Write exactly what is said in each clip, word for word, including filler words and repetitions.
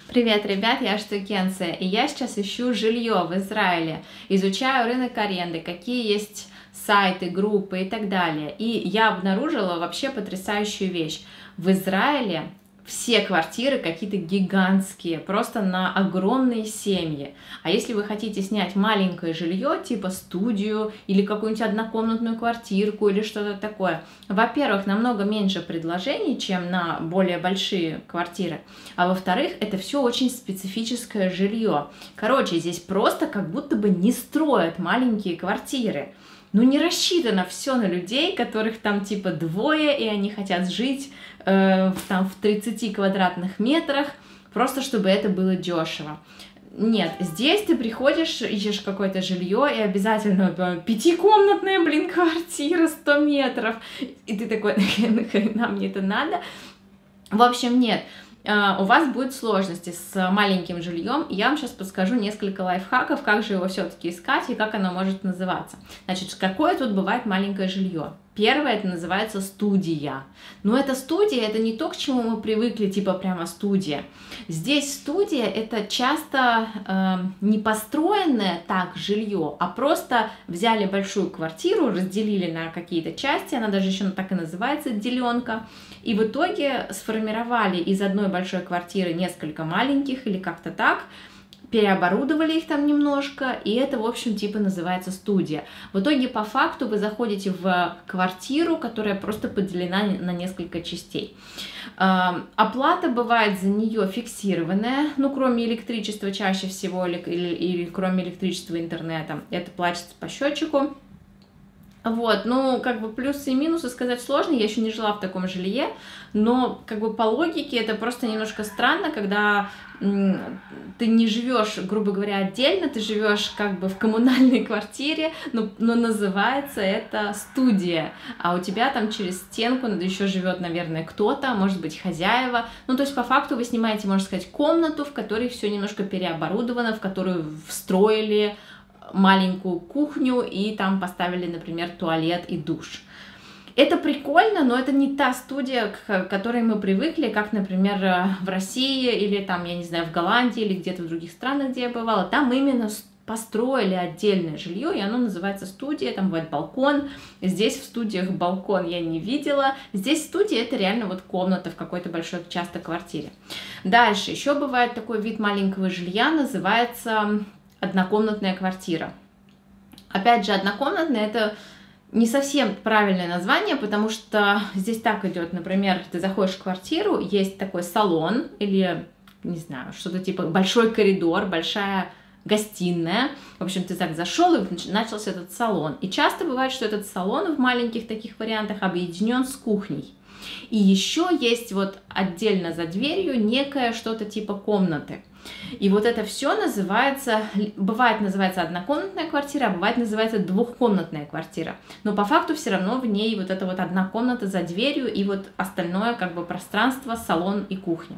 Привет, ребят, я Штукенция, и я сейчас ищу жилье в Израиле, изучаю рынок аренды, какие есть сайты, группы и так далее. И я обнаружила вообще потрясающую вещь. В Израиле все квартиры какие-то гигантские, просто на огромные семьи. А если вы хотите снять маленькое жилье, типа студию или какую-нибудь однокомнатную квартирку или что-то такое, во-первых, намного меньше предложений, чем на более большие квартиры, а во-вторых, это все очень специфическое жилье. Короче, здесь просто как будто бы не строят маленькие квартиры. Ну, не рассчитано все на людей, которых там типа двое, и они хотят жить э, там в тридцати квадратных метрах, просто чтобы это было дешево. Нет, здесь ты приходишь, ищешь какое-то жилье, и обязательно пятикомнатная, блин, квартира, сто метров, и ты такой, нахрена мне это надо? В общем, нет. У вас будут сложности с маленьким жильем, и я вам сейчас подскажу несколько лайфхаков, как же его все-таки искать и как оно может называться. Значит, какое тут бывает маленькое жилье? Первое, это называется студия. Но эта студия, это не то, к чему мы привыкли, типа прямо студия. Здесь студия, это часто э, не построенное так жилье, а просто взяли большую квартиру, разделили на какие-то части, она даже еще так и называется, деленка, и в итоге сформировали из одной большой квартиры несколько маленьких или как-то так, переоборудовали их там немножко, и это, в общем, типа называется студия. В итоге, по факту, вы заходите в квартиру, которая просто поделена на несколько частей. Оплата бывает за нее фиксированная, ну, кроме электричества чаще всего, или, или, или кроме электричества и интернета, это платится по счетчику. Вот, ну, как бы плюсы и минусы сказать сложно, я еще не жила в таком жилье, но, как бы, по логике это просто немножко странно, когда ты не живешь, грубо говоря, отдельно, ты живешь как бы в коммунальной квартире, но, но называется это студия, а у тебя там через стенку еще живет, наверное, кто-то, может быть, хозяева, ну, то есть, по факту вы снимаете, можно сказать, комнату, в которой все немножко переоборудовано, в которую встроили маленькую кухню и там поставили, например, туалет и душ. Это прикольно, но это не та студия, к которой мы привыкли, как, например, в России или там, я не знаю, в Голландии или где-то в других странах, где я бывала. Там именно построили отдельное жилье, и оно называется студия, там бывает балкон. Здесь в студиях балкон я не видела. Здесь студия — это реально вот комната в какой-то большой часто квартире. Дальше, еще бывает такой вид маленького жилья, называется однокомнатная квартира. Опять же, однокомнатная — это не совсем правильное название, потому что здесь так идет, например, ты заходишь в квартиру, есть такой салон или, не знаю, что-то типа большой коридор, большая гостиная. В общем, ты так зашел, и начался этот салон. И часто бывает, что этот салон в маленьких таких вариантах объединен с кухней. И еще есть вот отдельно за дверью некое что-то типа комнаты. И вот это все называется, бывает называется однокомнатная квартира, а бывает называется двухкомнатная квартира. Но по факту все равно в ней вот эта вот одна комната за дверью и вот остальное как бы пространство, салон и кухня.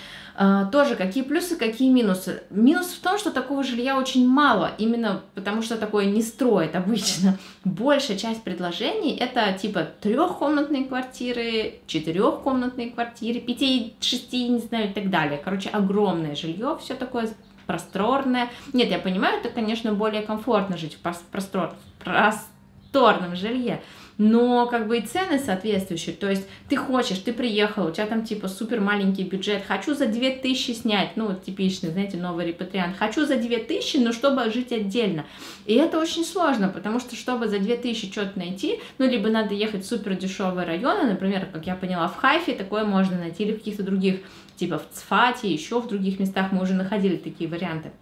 Uh, тоже какие плюсы, какие минусы. Минус в том, что такого жилья очень мало, именно потому что такое не строят обычно. Большая часть предложений это типа трехкомнатные квартиры, четырехкомнатные квартиры, пяти, шести, не знаю, и так далее. Короче, огромное жилье, все такое просторное. Нет, я понимаю, это, конечно, более комфортно жить в простор, просторном жилье, но как бы и цены соответствующие, то есть ты хочешь, ты приехал, у тебя там типа супер маленький бюджет, хочу за две тысячи снять, ну вот типичный, знаете, новый репатриант, хочу за две тысячи, но чтобы жить отдельно, и это очень сложно, потому что чтобы за две тысячи что-то найти, ну либо надо ехать в супер дешевые районы, например, как я поняла, в Хайфе такое можно найти, или в каких-то других, типа в Цфате, еще в других местах мы уже находили такие варианты.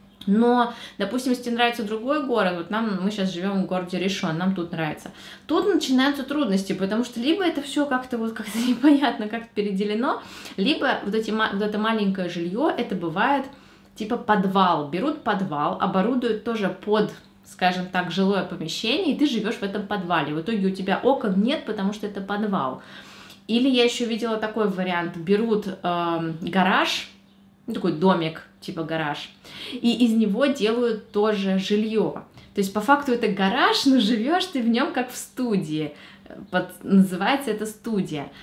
Но, допустим, если тебе нравится другой город, вот нам, мы сейчас живем в городе Ришон, нам тут нравится, тут начинаются трудности, потому что либо это все как-то вот как-то непонятно, как-то переделено, либо вот, эти, вот это маленькое жилье, это бывает типа подвал, берут подвал, оборудуют тоже под, скажем так, жилое помещение, и ты живешь в этом подвале, в итоге у тебя окон нет, потому что это подвал. Или я еще видела такой вариант, берут э, гараж, ну, такой домик, типа гараж, и из него делают тоже жилье. То есть по факту это гараж, но живешь ты в нем как в студии. Под, называется это студия.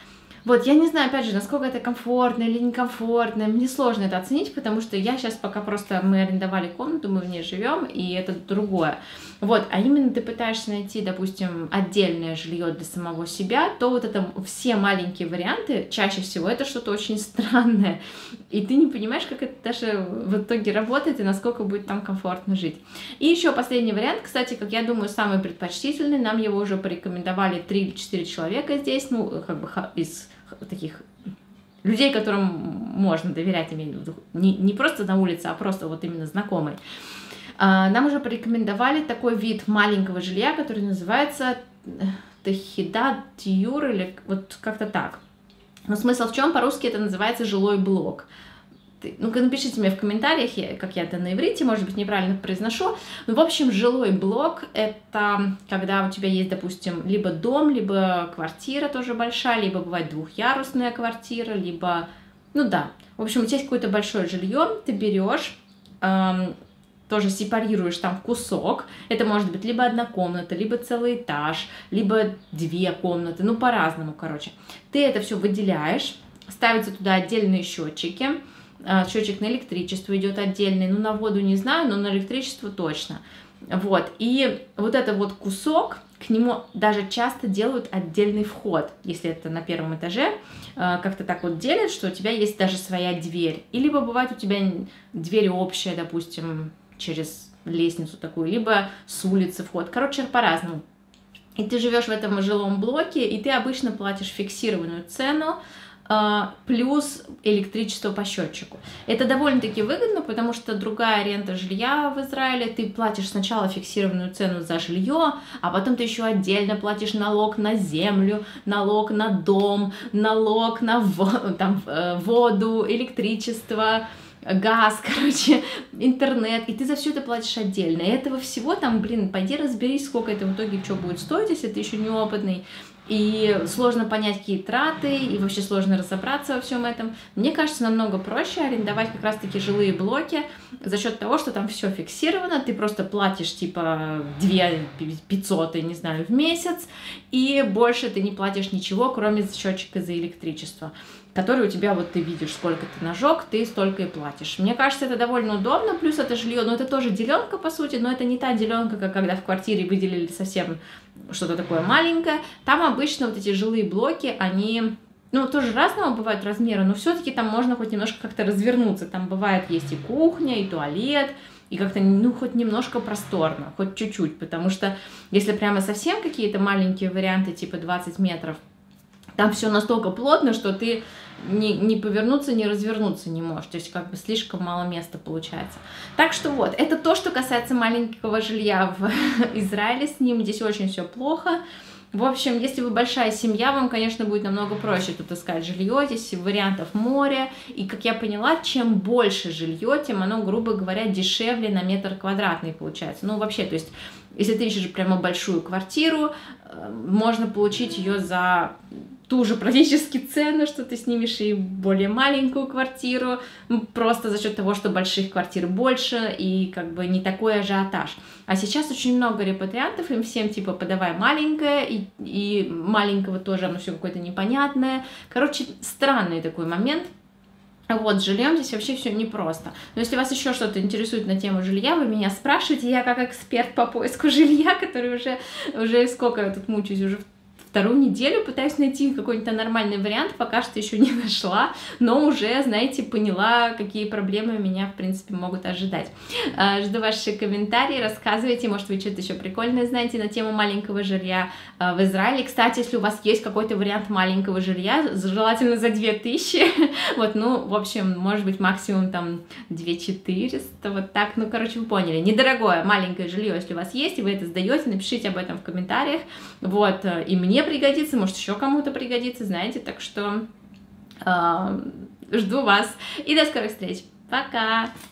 Вот, я не знаю, опять же, насколько это комфортно или некомфортно, мне сложно это оценить, потому что я сейчас пока просто, мы арендовали комнату, мы в ней живем, и это другое. Вот, а именно ты пытаешься найти, допустим, отдельное жилье для самого себя, то вот это все маленькие варианты, чаще всего это что-то очень странное, и ты не понимаешь, как это даже в итоге работает и насколько будет там комфортно жить. И еще последний вариант, кстати, как я думаю, самый предпочтительный, нам его уже порекомендовали три или четыре человека здесь, ну, как бы из таких людей, которым можно доверять, имею в виду, не, не просто на улице, а просто вот именно знакомый. Нам уже порекомендовали такой вид маленького жилья, который называется Тахида Тиюр, или вот как-то так. Но смысл в чем? По-русски это называется жилой блок. Ну-ка, напишите мне в комментариях, как я это на иврите, может быть, неправильно произношу. Ну, в общем, жилой блок — это когда у тебя есть, допустим, либо дом, либо квартира тоже большая, либо бывает двухъярусная квартира, либо... Ну да, в общем, у тебя есть какое-то большое жилье, ты берешь, эм, тоже сепарируешь там кусок. Это может быть либо одна комната, либо целый этаж, либо две комнаты, ну, по-разному, короче. Ты это все выделяешь, ставятся туда отдельные счетчики. Счетчик на электричество идет отдельный, ну на воду не знаю, но на электричество точно. Вот, и вот этот вот кусок, к нему даже часто делают отдельный вход, если это на первом этаже, как-то так вот делят, что у тебя есть даже своя дверь. И либо бывает у тебя дверь общая, допустим, через лестницу такую, либо с улицы вход. Короче, по-разному. И ты живешь в этом жилом блоке, и ты обычно платишь фиксированную цену, плюс электричество по счетчику. Это довольно-таки выгодно, потому что другая аренда жилья в Израиле, ты платишь сначала фиксированную цену за жилье, а потом ты еще отдельно платишь налог на землю, налог на дом, налог на там, воду, электричество, газ, короче, интернет, и ты за все это платишь отдельно. И этого всего там, блин, пойди разберись, сколько это в итоге что будет стоить, если ты еще неопытный. И сложно понять, какие траты, и вообще сложно разобраться во всем этом. Мне кажется, намного проще арендовать как раз-таки жилые блоки за счет того, что там все фиксировано, ты просто платишь типа две тысячи пятьсот, я не знаю, в месяц, и больше ты не платишь ничего, кроме счетчика за электричество, который у тебя, вот ты видишь, сколько ты нажег, ты столько и платишь. Мне кажется, это довольно удобно, плюс это жилье, но это тоже деленка, по сути, но это не та деленка, как когда в квартире выделили совсем что-то такое маленькое. Там обычно вот эти жилые блоки, они, ну, тоже разного бывают размера, но все-таки там можно хоть немножко как-то развернуться. Там бывает есть и кухня, и туалет, и как-то, ну, хоть немножко просторно, хоть чуть-чуть, потому что если прямо совсем какие-то маленькие варианты, типа двадцать метров, там все настолько плотно, что ты ни, ни повернуться, ни развернуться не можешь. То есть как бы слишком мало места получается. Так что вот, это то, что касается маленького жилья в Израиле. С ним здесь очень все плохо. В общем, если вы большая семья, вам, конечно, будет намного проще тут искать жилье. Здесь вариантов море. И, как я поняла, чем больше жилье, тем оно, грубо говоря, дешевле на метр квадратный получается. Ну, вообще, то есть, если ты ищешь прямо большую квартиру, можно получить ее за ту же практически цену, что ты снимешь и более маленькую квартиру, просто за счет того, что больших квартир больше и как бы не такой ажиотаж. А сейчас очень много репатриантов, им всем типа подавай маленькое, и, и маленького тоже оно все какое-то непонятное. Короче, странный такой момент. Вот, с жильем здесь вообще все непросто. Но если вас еще что-то интересует на тему жилья, вы меня спрашиваете, я как эксперт по поиску жилья, который уже, уже сколько я тут мучаюсь, уже вторую неделю пытаюсь найти какой-нибудь нормальный вариант, пока что еще не нашла, но уже, знаете, поняла, какие проблемы меня, в принципе, могут ожидать. Жду ваши комментарии, рассказывайте, может, вы что-то еще прикольное знаете на тему маленького жилья в Израиле. Кстати, если у вас есть какой-то вариант маленького жилья, желательно за две тысячи, вот, ну, в общем, может быть, максимум там две тысячи четыреста, вот так, ну, короче, вы поняли, недорогое маленькое жилье, если у вас есть, и вы это сдаете, напишите об этом в комментариях, вот, и мне пригодится, может, еще кому-то пригодится, знаете, так что э, жду вас и до скорых встреч. Пока!